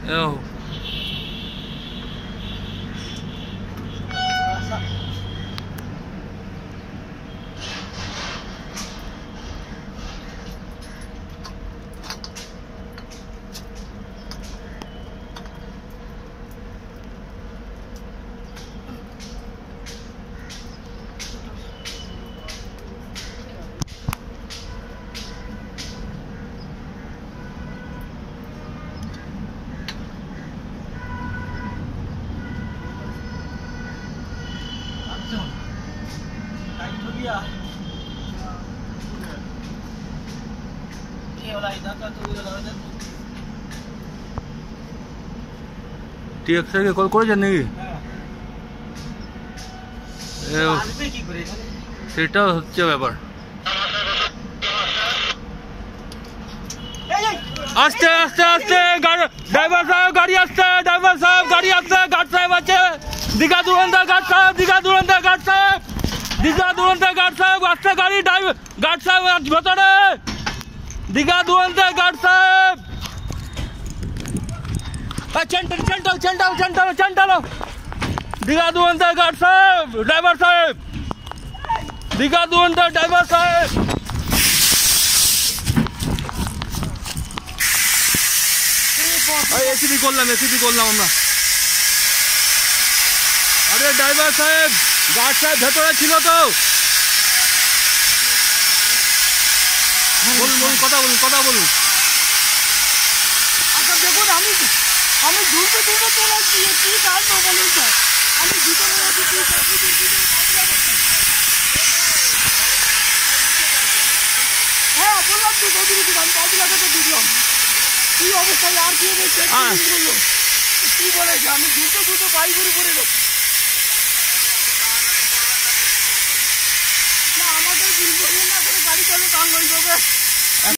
Oh. টিএক্সআই কে call করেছেন নাকি? সেটা হচ্ছে ব্যাপার। আস্তে আস্তে আস্তে ড্রাইভার সাহেব গাড়ি আসছে, ড্রাইভার সাহেব গাড়ি আসছে, গার্ড সাহেব আছে, দীঘা দুরন্ত গার্ড সাহেব, দীঘা দুরন্ত গার্ড সাহেব, দীঘা দুরন্ত গার্ড সাহেব আসছে গাড়ি, গার্ড সাহেব ভেতরে, দীঘা দুরন্ত গার্ড সাহেব। চেন্টালো দীঘা দুরন্ত গার্ড সাহেব, ড্রাইভার সাহেব, দীঘা দুরন্ত ড্রাইভার সাহেব। এসিপি করলাম আমরা। আরে ড্রাইভার সাহেব, গার্ড সাহেব ভেতরে ছিল তো। বলুন কথা বলুন। আচ্ছা দেখুন, আমি দুটো চলে আসছি, কি কাজ বলুন স্যার? আমি ভিতরে হ্যাঁ বললাম তো, আমি 5 লাখাতে ঢুকলাম। কি অবস্থায় আর কি বললো, কি বলেছে? আমি দুটো বাইকের উপরে না, আমাকে বিল না করে গাড়ি চালু টান লইবে।